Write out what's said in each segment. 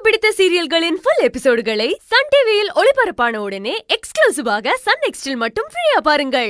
பிடித்த சீரியல்களின் full எபிசோடுகளை Sun டிவியில் ஒளிபரப்பான உடனே எக்ஸ்க்ளூசிவாக சன் நெக்ஸ்டில் மட்டும் ஃப்ரீயா பாருங்கள்.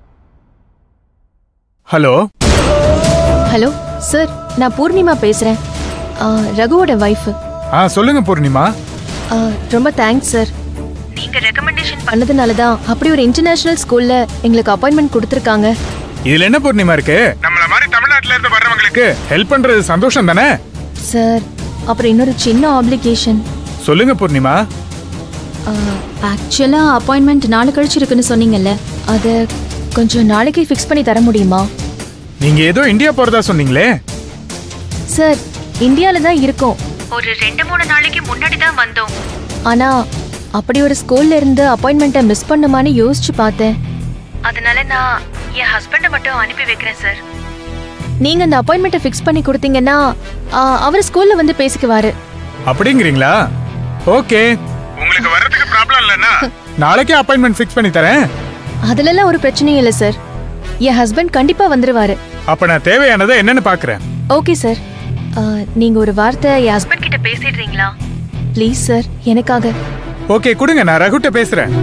ஹலோ ஹலோ சார், நான் பூர்ணிமா பேசுறேன். ரகுவோட வைஃப். சொல்லுங்க பூர்ணிமா. ரொம்ப தேங்க்ஸ் சார். நீங்க ரெக்கமெண்டேஷன் பண்ணதுனால தான் அப்படி ஒரு இன்டர்நேஷனல் ஸ்கூல்ல எங்களுக்கு அப்பாயின்மெண்ட் கொடுத்திருக்காங்க. இதுல என்ன பூர்ணிமா இருக்கு? நம்மள மாதிரி தமிழ்நாட்டுல இருந்து வர்றவங்களுக்கு ஹெல்ப் பண்றது சந்தோஷம் தானே சார். அப்புறம் இன்னொரு சின்ன ஆப்ளிகேஷன். சொல்லுங்க பூர்ணிமா. ஆக்சுவலா அப்பாயின்மெண்ட் நாளை கழிச்சு இருக்குன்னு சொன்னீங்கல்ல, அதை கொஞ்சம் நாளைக்கு ஃபிக்ஸ் பண்ணி தர முடியுமா? நீங்க ஏதோ இந்தியா போறதா சொன்னீங்களே. சார், இந்தியால தான் இருக்கோம். ஒரு 2-3 நாளைக்கு முன்னாடி தான் வந்தோம். ஆனா அப்படி ஒரு ஸ்கூல்ல இருந்து அப்பாயின்மெண்ட்டை மிஸ் பண்ணுமான்னு யோசிச்சு பார்த்தேன். அதனால நான் என் ஹஸ்பண்டை மட்டும் அனுப்பி வைக்கிறேன் சார். நீங்க அந்த அப்பாயின்மெண்ட்டை ஃபிக்ஸ் பண்ணி கொடுத்தீங்கன்னா அவர் ஸ்கூல்ல வந்து பேசிக்குவாரு. அப்படிங்கிறீங்களா? ஓகே, உங்களுக்கு வரதுக்கு ப்ராப்ளம் இல்லனா நாளைக்கே அப்பாயின்மெண்ட் ஃபிக்ஸ் பண்ணி தரேன். அதெல்லாம் ஒரு பிரச்சனையும் இல்ல சார். என் ஹஸ்பண்ட் கண்டிப்பா வந்துருவாரு. அப்ப நான் தேவையானதை என்னன்னு பாக்குறேன். Okay sir. நீங்க ஒரு வார்த்தை என் ஹஸ்பண்ட் கிட்ட பேசிடுறீங்களா ப்ளீஸ் சார், எனக்காக? ஓகே கொடுங்க, நான் ரகுட்ட பேசுறேன்.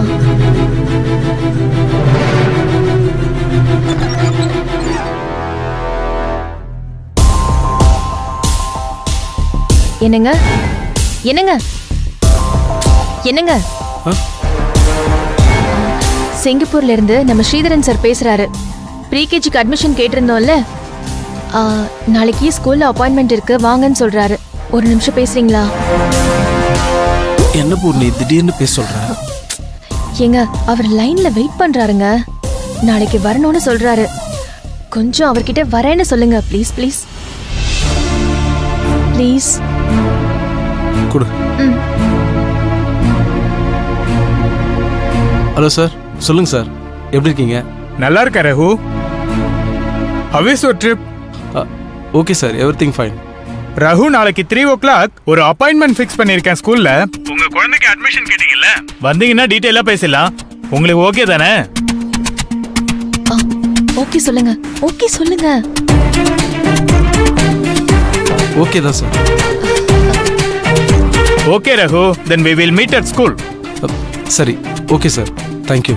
என்னங்க என்னங்க என்னங்க, சிங்கப்பூர்ல இருந்து நம்ம ஸ்ரீதரன் சார் பேசுறாரு. ப்ரீகேஜிக்கு அட்மிஷன் கேட்டிருந்தோம்ல, நாளைக்கு ஸ்கூல்ல அப்பாயின்மெண்ட் இருக்கு, வாங்கன்னு சொல்றாரு. ஒரு நிமிஷம் பேசுறீங்களா? என்ன பூர்ணி திடீர்னு பேச சொல்ற? ஏங்க, அவர் லைன்ல வெயிட் பண்றாருங்க. நாளைக்கு வரணும்னு சொல்றாரு. கொஞ்சம் அவர்கிட்ட வரேன்னு சொல்லுங்க ப்ளீஸ் ப்ளீஸ் ப்ளீஸ். குடு. ஹலோ சார், சொல்லுங்க சார், எப்படி இருக்கீங்க? நல்லா இருக்கேன் Raghu. How is your trip? Okay sir, everything fine. Raghu, நாளைக்கு 3 o'clock ஒரு அப்பாயின்மெண்ட் ஃபிக்ஸ் பண்ணிருக்கேன் ஸ்கூல்ல. உங்க குழந்தைக்கு அட்மிஷன் கேட்டீங்கல்ல, வந்தீங்கன்னா டீடைலா பேசலாம். உங்களுக்கு ஓகே தானே? ஓகே சொல்லுங்க, ஓகே சொல்லுங்க. ஓகே தான் sir. Okay Raghu, then we will meet at school. சரி, ஓகே சார், தேங்க் யூ.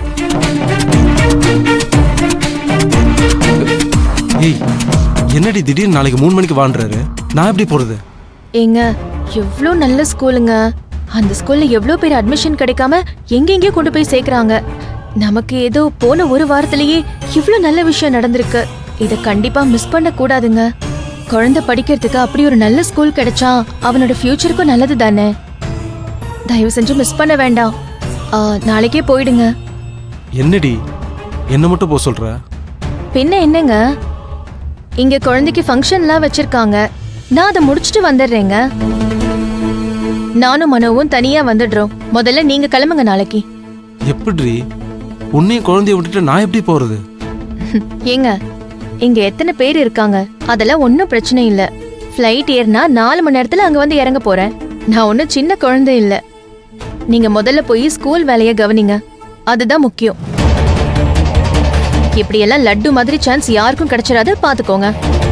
ஏய், என்னடி திடீர்னு நாளைக்கு 3 மணிக்கு வான்றாரு? நான் எப்படி போறது? ஏங்க, எவ்வளோ நல்ல ஸ்கூலுங்க. அந்த ஸ்கூல்ல எவ்வளோ பேர் அட்மிஷன் கிடைக்காம எங்கெங்கேயோ கொண்டு போய் சேர்க்கறாங்க. நமக்கு ஏதோ போன ஒரு வாரத்திலேயே இவ்வளோ நல்ல விஷயம் நடந்திருக்கு. இதை கண்டிப்பா மிஸ் பண்ண கூடாதுங்க. குழந்தை படிக்கிறதுக்கு அப்படி ஒரு நல்ல ஸ்கூல் கிடைச்சா அவனோட ஃபியூச்சருக்கும் நல்லது தானே. தயவு செஞ்சு மிஸ் பண்ண வேண்டாம். நாளைக்கே போயிடுங்க. என்னடி என்ன மட்டும் போக சொல்ற? பின்ன என்னங்க, இங்க குழந்தைக்கு ஃபங்க்ஷன்லாம் வச்சிருக்காங்க. நான் அதை முடிச்சுட்டு வந்துடுறேங்க. நானும் மனோவும் தனியா வந்துடுறோம். முதல்ல நீங்க கிளம்புங்க நாளைக்கு. எப்படி? உன்னையும் குழந்தைய விட்டுட்டு நான் எப்படி போறது? ஏங்க, இங்க எத்தனை பேர் இருக்காங்க, அதெல்லாம் ஒன்னும் பிரச்சனை இல்ல. ஃப்ளைட் ஏறினா 4 மணி நேரத்துல அங்க வந்து இறங்க போறேன். நான் ஒன்னும் சின்ன குழந்தை இல்ல. நீங்க முதல்ல போய் ஸ்கூல் வேலையை கவனிங்க, அதுதான் முக்கியம். இப்படி எல்லாம் லட்டு மாதிரி சான்ஸ் யாருக்கும் கிடைச்சிடாது, பாத்துக்கோங்க.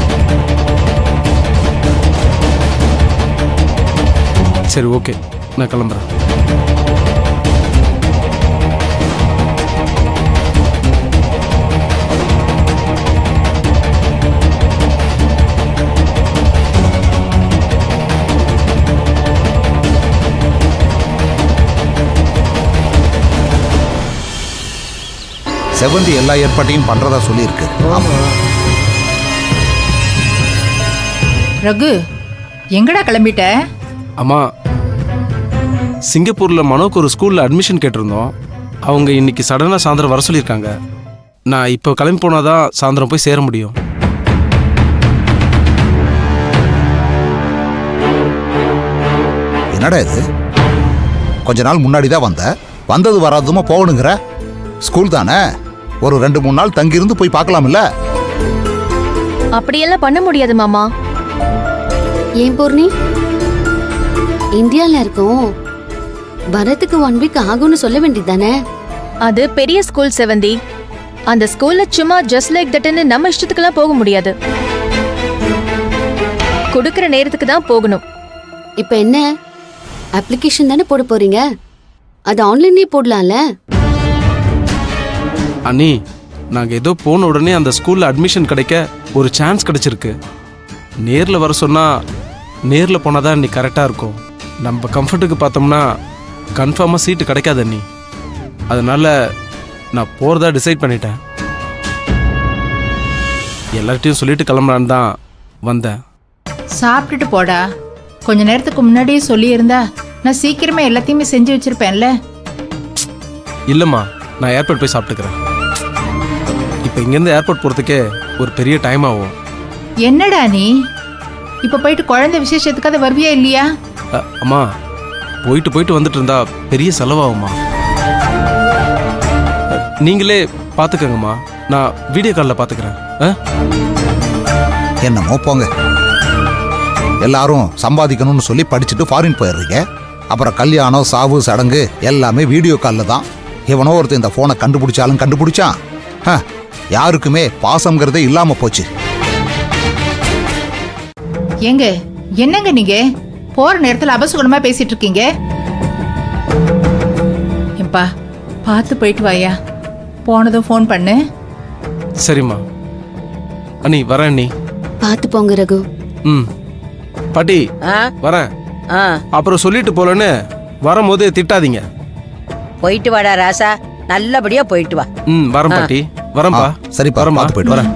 சரி, ஓகே, நான் கிளம்புறேன். செவந்தி எல்லா ஏற்பாட்டையும் பண்றதா சொல்லியிருக்கு. ரகு, எங்கடா கிளம்பிட்ட? அம்மா, சிங்கப்பூர்ல மனோக்கு ஒரு ஸ்கூல்ல அட்மிஷன் கேட்டிருந்தோம். அவங்க இன்னைக்கு சடனா சாயந்தரம் வர சொல்லியிருக்காங்க. நான் இப்போ கிளம்பி போனாதான் சாயந்தரம் போய் சேர முடியும். என்னடா இது? கொஞ்ச நாள் முன்னாடி தான் வந்தது வராதுமா போகணுங்கிற? ஸ்கூல் தானே, ஒரு 2-3 நாள் தங்கியிருந்து போய் பார்க்கலாம்ல? அப்படியெல்லாம் பண்ண முடியாது மாமா. ஏன் பூர்ணி, இந்தியால இருக்கோம், வரதுக்கு 1 வீக் ஆகும்னு சொல்ல வேண்டியதானே? அது பெரிய ஸ்கூல் செவந்தி. அந்த ஸ்கூல்ல சும்மா ஜஸ்ட் லைக் தட்னு நம்ம இஷ்டத்துக்குலாம் போக முடியாது. கொடுக்கிற நேரத்துக்கு தான் போகணும். இப்ப என்ன அப்ளிகேஷன் தானே போட போறீங்க, அது ஆன்லைன்லயே போடலாம்ல. அண்ணி, நாங்க ஏதோ போன உடனே அந்த ஸ்கூல்ல அட்மிஷன் கிடைக்க ஒரு சான்ஸ் கிடைச்சிருக்கு. நேர்ல வர சொன்னா நேர்ல போனாதான் அண்ணி கரெக்டா இருக்கும். நம்ம கம்ஃபர்ட்டுக்கு பார்த்தோம்னா கன்ஃபார்மா சீட்டு கிடைக்காது அண்ணி. அதனால நான் போறதா டிசைட் பண்ணிட்டேன். எல்லார்ட்டையும் சொல்லிட்டு கிளம்பலான்னு தான் வந்தேன். சாப்பிட்டுட்டு போடா. கொஞ்ச நேரத்துக்கு முன்னாடியே சொல்லியிருந்தா நான் சீக்கிரமே எல்லாத்தையுமே செஞ்சு வச்சிருப்பேன்ல. இல்லம்மா, நான் ஏர்போர்ட் போய் சாப்பிட்டுக்கிறேன். இப்போ இங்கேருந்து ஏர்போர்ட் போகிறதுக்கே ஒரு பெரிய டைம் ஆகும். என்னடா நீ இப்ப போயிட்டு குழந்தை விசேஷத்துக்காக வருவியா இல்லையா? அம்மா, போயிட்டு வந்துட்டு இருந்தா பெரிய செலவாகும்மா. நீங்களே பார்த்துக்கங்கம்மா, நான் வீடியோ காலில் பார்த்துக்கிறேன். என்னமோ போங்க, எல்லாரும் சம்பாதிக்கணும்னு சொல்லி படிச்சுட்டு ஃபாரின் போயிடுறீங்க. அப்புறம் கல்யாணம், சாவு, சடங்கு எல்லாமே வீடியோ காலில் தான். எவனோ ஒருத்தர் இந்த ஃபோனை கண்டுபிடிச்சாலும் கண்டுபிடிச்சான். யாருக்குமே பாசம்ங்கிறதே இல்லாம போச்சு. ஏங்க, என்னங்க நீங்க போற நேரத்துல அபசகுணமா பேசிட்டு இருக்கீங்க? ஏம்பா, பார்த்து போயிட்டு வாயா. போனதும் ஃபோன் பண்ணு. சரிம்மா. அண்ணி வரேன் அண்ணி. பார்த்து போங்க ரகு. பாட்டி வரேன். அப்புறம் சொல்லிட்டு போலன்னு வரும்போது திட்டாதீங்க. போயிட்டு வாடா ராசா, நல்லபடியா போயிட்டு வா. வரேன் பாட்டி, வரேன்பா. சரி, வரேம்மா, போயிட்டு வரேன்.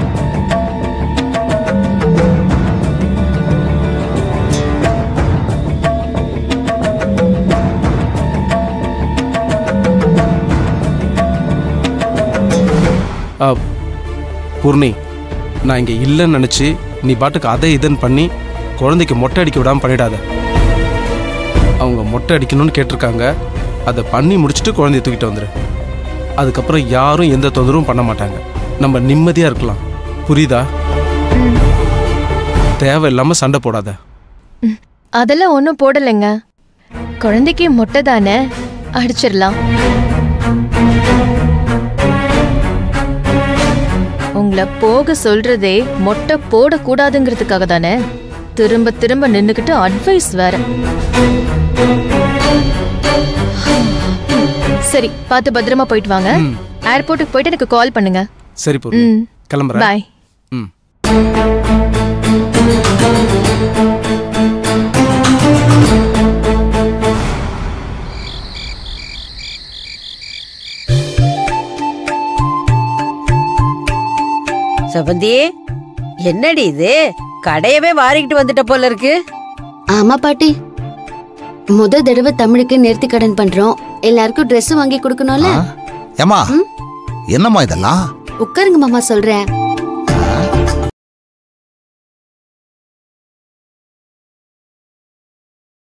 பூர்ணி, நான் இங்க இல்லைன்னு நினைச்சு நீ பாட்டுக்கு அதை இதுன்னு பண்ணி குழந்தைக்கு மொட்டை அடிக்க விடாம பண்ணிடாத. அவங்க மொட்டை அடிக்கணும்னு கேட்டிருக்காங்க, அதை பண்ணி முடிச்சுட்டு குழந்தைய தூக்கிட்டு வந்துரு. அதுக்கப்புறம் யாரும் எந்த தொந்தரவும் பண்ண மாட்டாங்க. நம்ம நிம்மதியா இருக்கலாம். புரியுதா? தேவையில்லாம சண்டை போடாத. அதெல்லாம் ஒன்றும் போடலைங்க. குழந்தைக்கு மொட்டை தானே, அடிச்சிடலாம். உங்களை போக சொல்றதே மொட்டை போடக்கூடாதுங்கிறதுக்காக தானே. திரும்ப திரும்ப நின்னுக்கிட்டு அட்வைஸ் வேற. சரி, பார்த்து பத்திரமா போயிட்டு வாங்க. ஏர்போர்ட்டுக்கு போயிட்டு எனக்கு கால் பண்ணுங்க. சரி பூர்ணி, கிளம்புறேன். பாய். சபந்தி, என்னடி இது? கடையவே வாரிக்கிட்டு வந்துட்ட போல இருக்கு. ஆமா பாட்டி, தடவை தமிழுக்கு நேர்த்தி கடன் பண்றோம். எல்லாருக்கும் Dress வாங்கி கொடுக்கணும்ல. ஏமா, என்னம்மா இதெல்லாம்? உட்காருங்க மாமா, சொல்றேன்.